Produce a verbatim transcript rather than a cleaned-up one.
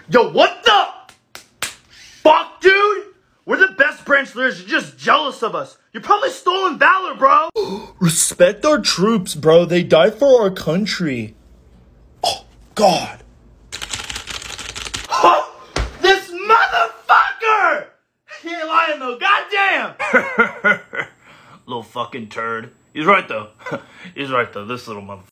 Yo, what the fuck, dude? We're the best branch leaders. You're just jealous of us. You're probably stolen valor, bro. Respect our troops, bro. They died for our country. Oh, God. Huh? This motherfucker! He ain't lying, though. Goddamn! Little fucking turd. He's right, though. He's right, though. This little motherfucker.